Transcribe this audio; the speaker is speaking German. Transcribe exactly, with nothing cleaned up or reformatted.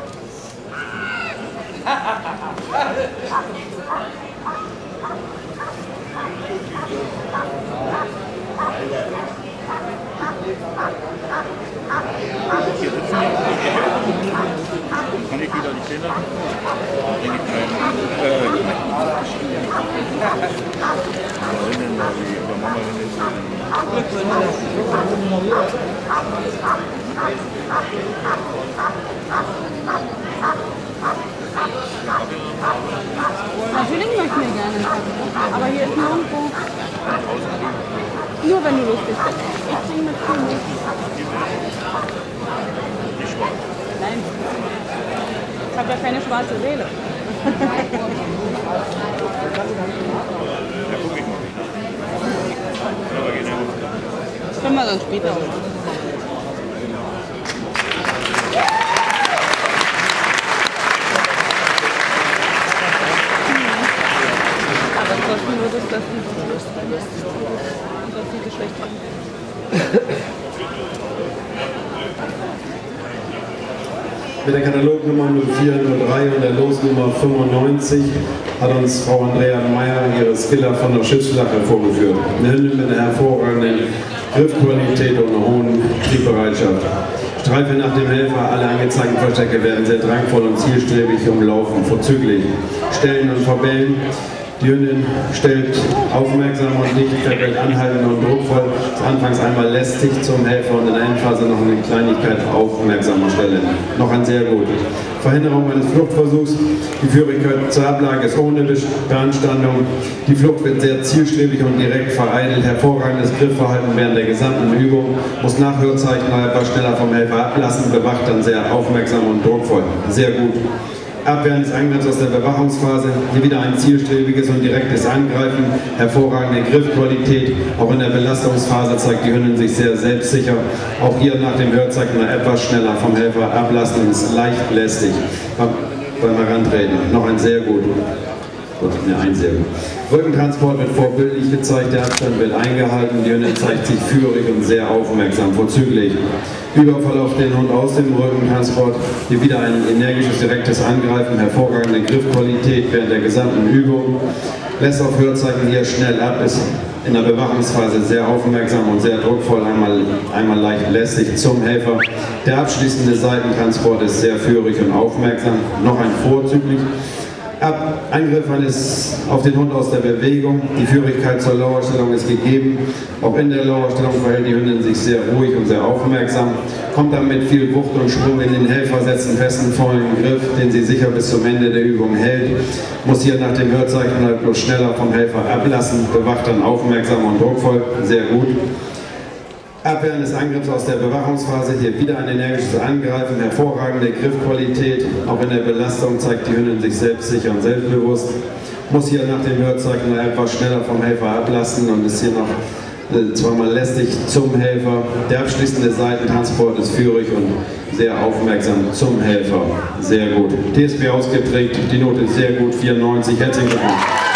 Hier sitzen wir. Kann ich wieder nicht sehen lassen? Denke ich keinen. Äh, Rinnen, die über Mama Rinnen. Natürlich möchten wir gerne, aber hier ist nirgendwo. Nur wenn du lustig bist. Ich singe mit viel Musik. Nicht schwarz. Nein. Ich habe ja keine schwarze Seele. Ja, guck ich mal. Aber genau. Das können wir dann später. Aber es war nur das, dass die dass die Geschlecht haben. Mit der Katalognummer null vier null drei und der Losnummer fünfundneunzig hat uns Frau Andrea Meyer ihre Skiller von der Schiffsflache vorgeführt. Eine Hündin mit einer hervorragenden Griffqualität und einer hohen Triebbereitschaft. Streife nach dem Helfer, alle angezeigten Verstecke werden sehr drangvoll und zielstrebig umlaufen, vorzüglich. Stellen und verbellen. Die Hündin stellt aufmerksam und dicht, verwählt anhaltend und druckvoll, ist anfangs einmal lästig zum Helfer und in der Endphase noch eine Kleinigkeit aufmerksamer stellen. Noch ein sehr gut. Verhinderung eines Fluchtversuchs, die Führigkeit zur Ablage ist ohne Beanstandung, die Flucht wird sehr zielstrebig und direkt vereitelt, hervorragendes Griffverhalten während der gesamten Übung, muss nach Hörzeichen etwas schneller vom Helfer ablassen, bewacht dann sehr aufmerksam und druckvoll. Sehr gut. Abwehren des Angriffs aus der Bewachungsphase, hier wieder ein zielstrebiges und direktes Angreifen, hervorragende Griffqualität, auch in der Belastungsphase zeigt die Hündin sich sehr selbstsicher, auch hier nach dem Hörzeichen etwas schneller vom Helfer ablassen, ist leicht lästig beim, beim Herantreten, noch ein sehr gut. Ne, ein sehr gut. Rückentransport wird vorbildlich gezeigt, der Abstand wird eingehalten, die Hündin zeigt sich führig und sehr aufmerksam, vorzüglich. Überfall auf den Hund aus dem Rückentransport, hier wieder ein energisches, direktes Angreifen, hervorragende Griffqualität während der gesamten Übung. Lässt auf Hörzeichen hier schnell ab, ist in der Bewachungsphase sehr aufmerksam und sehr druckvoll, einmal, einmal leicht lästig zum Helfer. Der abschließende Seitentransport ist sehr führig und aufmerksam, noch ein vorzüglich. Ab, Angriff eines auf den Hund aus der Bewegung, die Führigkeit zur Lauerstellung ist gegeben. Auch in der Lauerstellung verhält die Hündin sich sehr ruhig und sehr aufmerksam, kommt dann mit viel Wucht und Schwung in den Helfer, setzt einen festen, vollen Griff, den sie sicher bis zum Ende der Übung hält, muss hier nach dem Hörzeichen halt bloß schneller vom Helfer ablassen, bewacht dann aufmerksam und druckvoll, sehr gut. Abwehren des Angriffs aus der Bewachungsphase, hier wieder ein energisches Angreifen, hervorragende Griffqualität, auch in der Belastung zeigt die Hündin sich selbstsicher und selbstbewusst, muss hier nach dem Hörzeichen etwas schneller vom Helfer ablassen und ist hier noch äh, zweimal lästig zum Helfer. Der abschließende Seitentransport ist führig und sehr aufmerksam zum Helfer, sehr gut. T S P ausgeprägt, die Note ist sehr gut, vierundneunzig, herzlichen Glückwunsch.